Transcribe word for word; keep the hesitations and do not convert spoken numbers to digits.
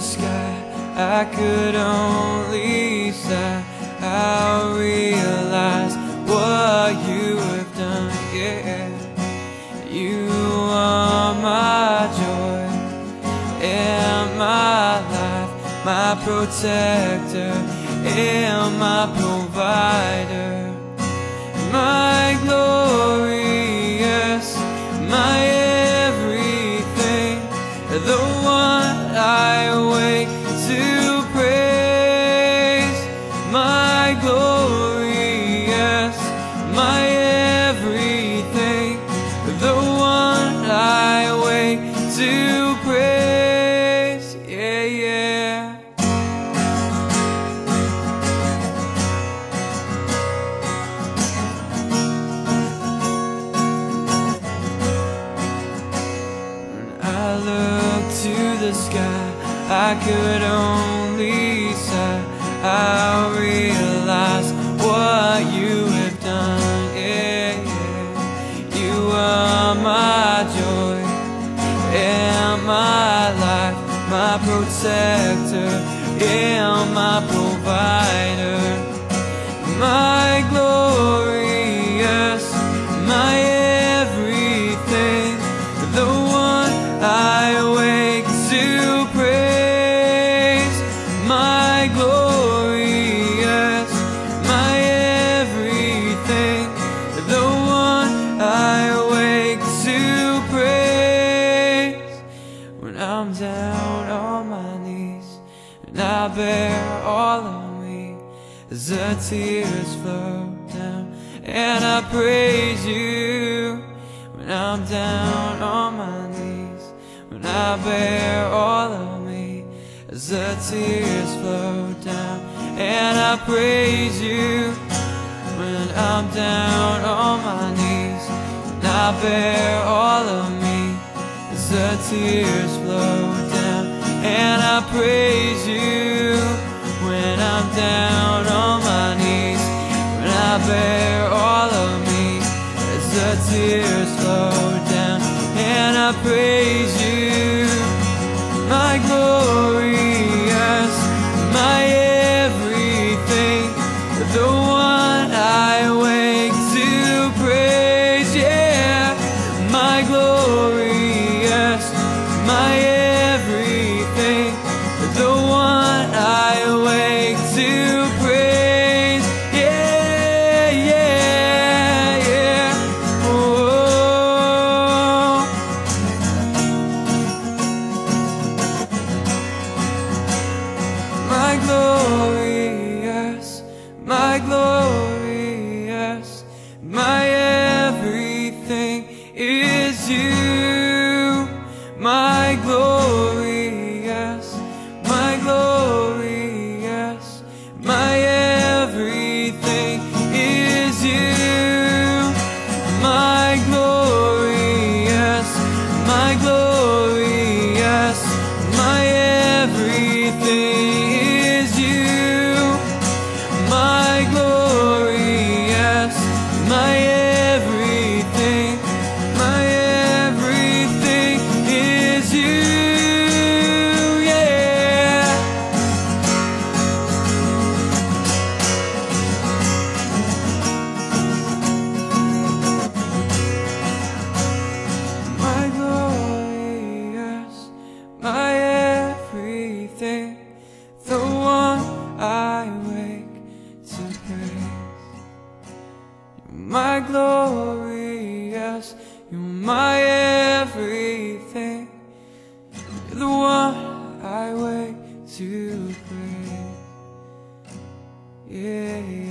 sky, I could only sigh. I realize what you have done, yeah. You are my joy and my life, my protector and my provider, my glorious, my everything, the one I wake to praise, my glorious, my everything, the one I wake to praise, yeah, yeah. I look to the sky, I could only sigh. I realize what you have done, yeah, yeah. You are my joy and my life, my protector and my provider, my glorious, my everything, the one I wake to praise, my glorious, my everything, the one I wake to praise. When I'm down on my knees and I bear all of me, as the tears flow down and I praise you. When I'm down on my knees, when I bear all of me, as the tears flow down and I praise you. When I'm down on my knees, when I bear all of me, as the tears flow down and I praise you. When I'm down on my knees, when I bear all of me, as the tears flow down and I praise you, my glorious, my everything, the one I wake to praise, yeah, my glorious, my everything, the one I wake to praise, yeah, yeah, yeah, oh. My glorious, my glorious, my everything is you, my glorious, my glorious, my everything is you, my glorious, my glorious, my everything is you, my glorious, my everything, my everything is you, yeah. My glorious, my everything, the one I wake to praise. You're my glorious, you're my everything, you're the one I wake to praise, yeah.